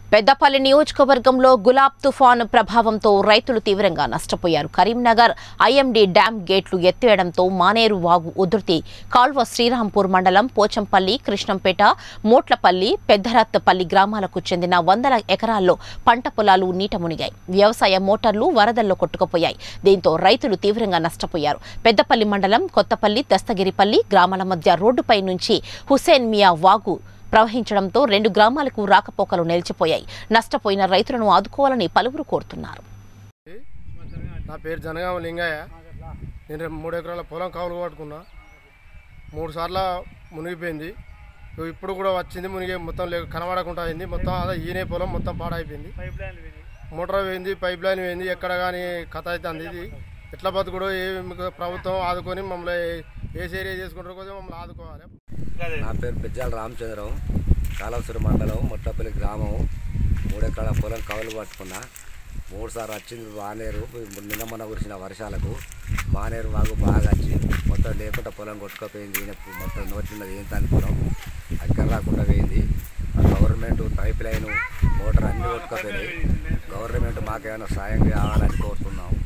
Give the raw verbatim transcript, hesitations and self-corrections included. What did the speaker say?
పెద్దపల్లి నియోజకవర్గంలో గులాబ్ తుఫాను ప్రభావంతో రైతులు తీవ్రంగా నష్టపోయారు. కరీంనగర్ ఐఎండీ డ్యాం గేట్లు ఎత్తేయడంతో మానేరు వాగు ఉధృతి కాల్వ శ్రీరాంపూర్ మండలం పోచంపల్లి, కృష్ణంపేట, మోట్లపల్లి, పెద్దరత్పల్లి గ్రామాలకు చెందిన వందల ఎకరాల్లో పంట పొలాలు నీట మునిగాయి. వ్యవసాయ మోటార్లు వరదల్లో కొట్టుకుపోయాయి. దీంతో రైతులు తీవ్రంగా నష్టపోయారు. పెద్దపల్లి మండలం కొత్తపల్లి, దస్తగిరిపల్లి గ్రామాల మధ్య రోడ్డుపై నుంచి హుసేన్ మియా వాగు ప్రవహించడంతో రెండు గ్రామాలకు రాకపోకలు నిలిచిపోయాయి. నష్టపోయిన రైతులను ఆదుకోవాలని పలువురు కోరుతున్నారు. నా పేరు జనగామ లింగయ్య. నేను మూడు ఎకరాల పొలం కావులు పట్టుకున్నా. మూడు సార్లు మునిగిపోయింది. ఇప్పుడు కూడా వచ్చింది మునిగి మొత్తం కనబడకుండా అయింది. మొత్తం అదే ఈనే పొలం మొత్తం పాడైపోయింది. మోటార్ పోయింది, పైప్ లైన్ పోయింది. ఎక్కడ కానీ కథ అవుతుంది. ఇది ఎట్లా బతుకుడో ఏ ప్రభుత్వం ఆదుకొని మమ్మల్ని ఏ ఏరియా చేసుకుంటారో కోసం మమ్మల్ని ఆదుకోవాలి. నా పేరు పెజ్జాల రామచంద్రం, కాలవసూరు మండలం, మొట్టపల్లి గ్రామం. మూడెకరాల పొలం కవులు పట్టుకున్నా. మూడు సార్లు వచ్చింది మానేరు. నిన్న మొన్న కురిసిన వర్షాలకు మానేరు వాగు బాగా వచ్చి మొత్తం లేకుండా పొలం కొట్టుకుపోయింది. మొత్తం నోట్లున్నది ఏం దాని పొలం అక్కడ రాకుండా పోయింది. గవర్నమెంట్ పైప్ లైన్, మోటార్ అన్నీ కొట్టుకుపోయినాయి. గవర్నమెంట్ మాకేమైనా సాయం కావాలని కోరుతున్నాం.